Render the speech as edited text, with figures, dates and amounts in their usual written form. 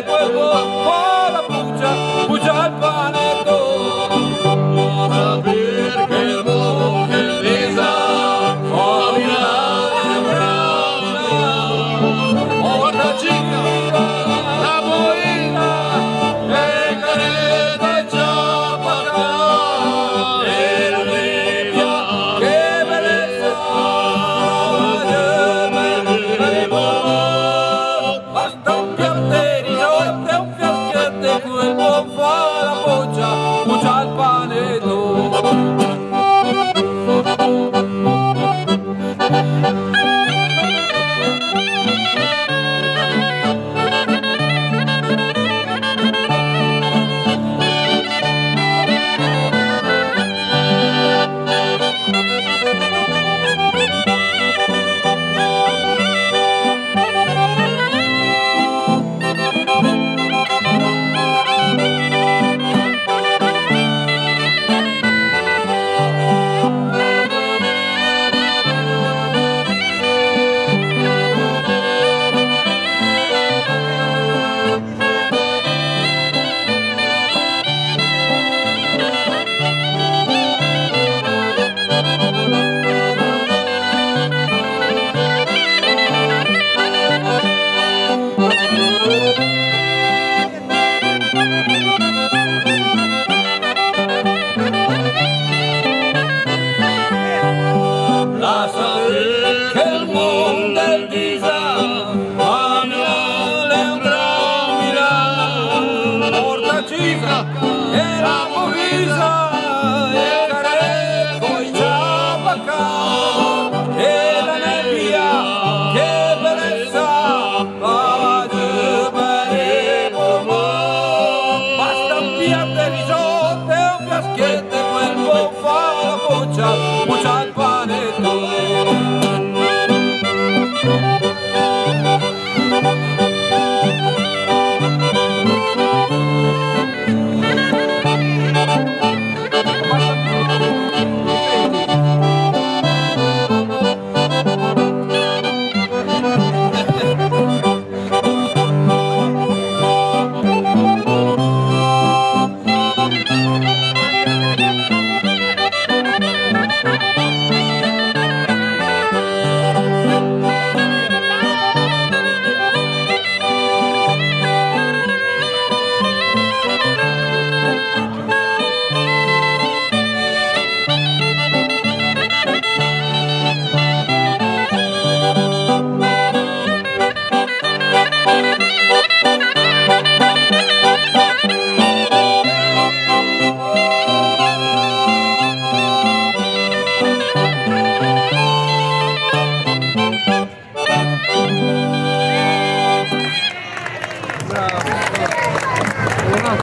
che quel po' la pugia il panetto. Perché il mondo è lesa, fuori la gran, porta cica, la boina, e careta ciapata, e l'olivia, che bellezza, basta un piatterino e un fiaschetto, quel buon fa la pugia il panetto. Che il mondo è disa, a Milan è un gran Milan, porta cica e la povisa.